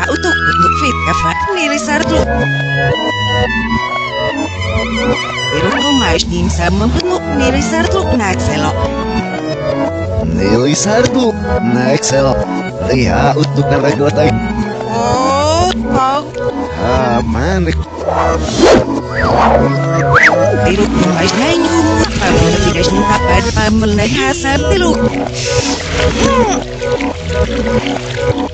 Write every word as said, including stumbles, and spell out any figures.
utuk untuk fit kafa nili sartu. Pero mais dim sama benuk nili sartu na Excel. Nili sartu na Excel. Lihat untuk naragotai. Oh, oh. Ah, manik. Pero mais na inyumut para tidak dapat pameleh hasab dulu.